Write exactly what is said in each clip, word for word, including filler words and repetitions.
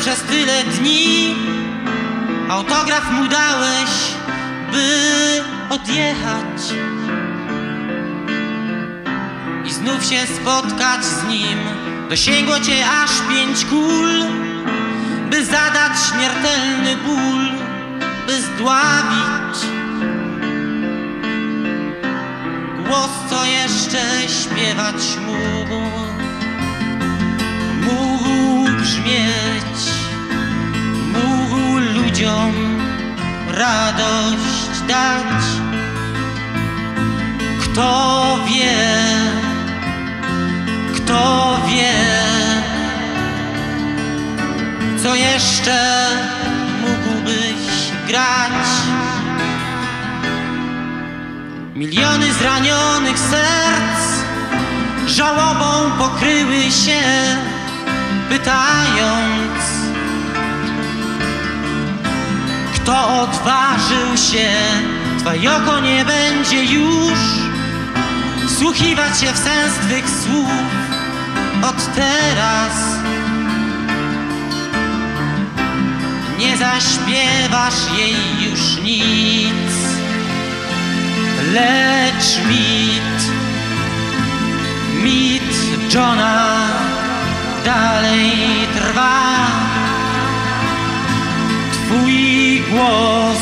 przez tyle dni. Autograf mu dałeś, by odjechać i znów się spotkać z nim. Dosięgło cię aż pięć kul, by zadać śmiertelny ból, by zdławić głos, co jeszcze śpiewać mógł. Mógł brzmieć, mógł ludziom radość dać. Kto wie, kto wie, co jeszcze mógłbyś grać. Miliony zranionych serc żałobą pokryły się, pytając, kto odważył się. Twoje oko nie będzie już wsłuchiwać się w sens twych słów. Od teraz nie zaśpiewasz jej już nic, lecz mit, mit Johna dalej trwa. Twój głos,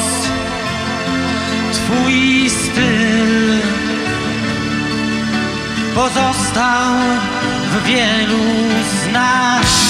twój styl pozostał w wielu z nas.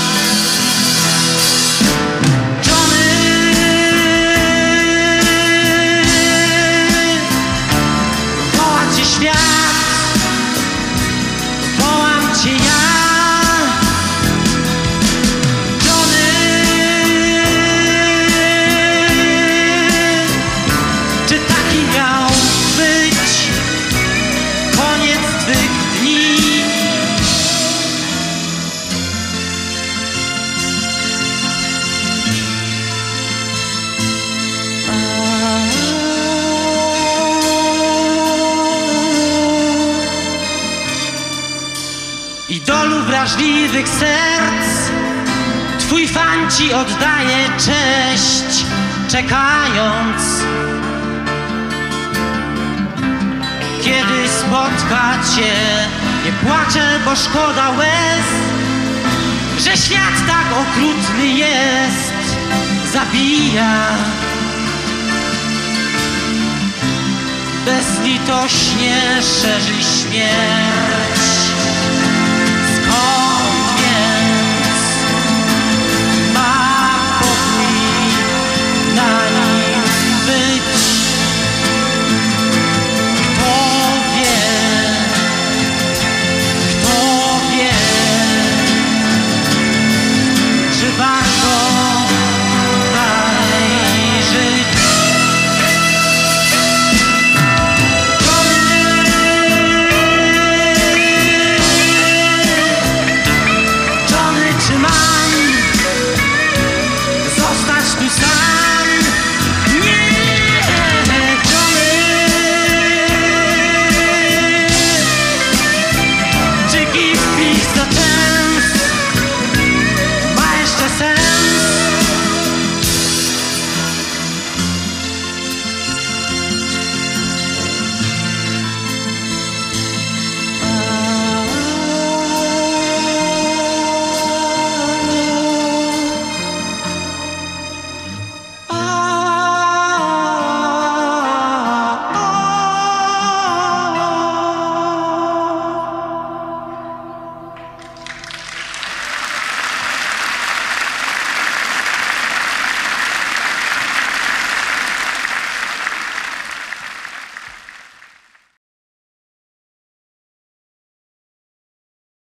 Idolu wrażliwych serc, twój fan ci oddaje cześć, czekając, kiedy spotka cię. Nie płaczę, bo szkoda łez, że świat tak okrutny jest. Zabija bezlitośnie, szerzy śmierć.